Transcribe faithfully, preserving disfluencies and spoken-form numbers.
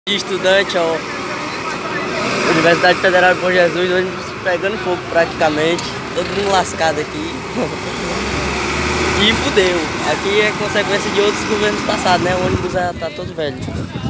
De estudante, ó. Universidade Federal de Bom Jesus, ônibus pegando fogo praticamente. Todo mundo lascado aqui. E fudeu. Aqui é consequência de outros governos passados, né? O ônibus já tá todo velho.